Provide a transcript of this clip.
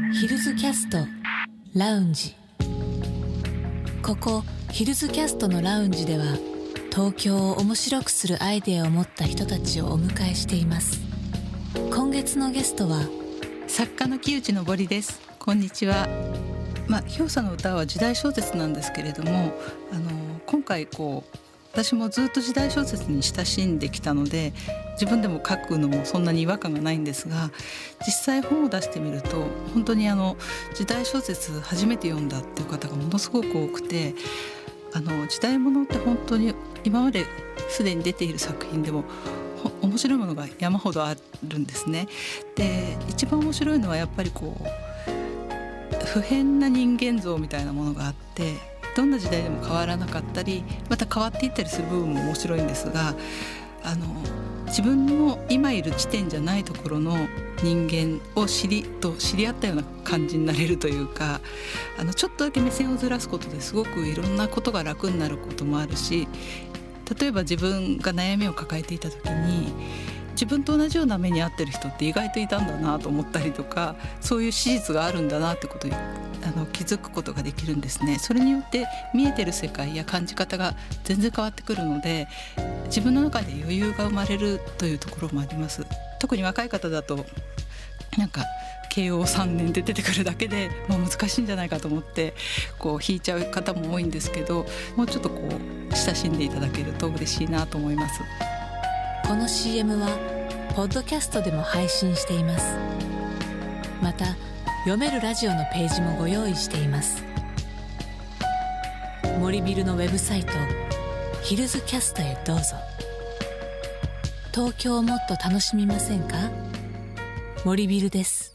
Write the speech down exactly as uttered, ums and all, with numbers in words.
ヒルズキャストラウンジ。ここヒルズキャストのラウンジでは、東京を面白くするアイデアを持った人たちをお迎えしています。今月のゲストは作家の木内昇です。こんにちは。まあ、ひょうさんの歌は時代小説なんですけれども、あの今回こう私もずっと時代小説に親しんできたので、自分でも書くのもそんなに違和感がないんですが、実際本を出してみると本当にあの時代小説初めて読んだっていう方がものすごく多くて、あの時代物って本当に今まですでに出ている作品でも面白いものが山ほどあるんですね。で、一番面白いのはやっぱりこう不変な人間像みたいなものがあって、どんな時代でも変わらなかったり、また変わっていったりする部分も面白いんですが、あの自分の今いる地点じゃないところの人間を知りと知り合ったような感じになれるというか、あのちょっとだけ目線をずらすことですごくいろんなことが楽になることもあるし、例えば自分が悩みを抱えていた時に自分と同じような目に遭ってる人って意外といたんだなと思ったりとか、そういう史実があるんだなってことにあの気づくことができるんですね。それによって見えてる世界や感じ方が全然変わってくるので、自分の中で余裕が生まれるというところもあります。特に若い方だとなんか慶応さんねんで出てくるだけでもう難しいんじゃないかと思ってこう引いちゃう方も多いんですけど、もうちょっとこう親しんでいただけると嬉しいなと思います。 この シーエム はポッドキャストでも配信しています。また読めるラジオのページもご用意しています。森ビルのウェブサイトヒルズキャストへどうぞ。東京をもっと楽しみませんか？森ビルです。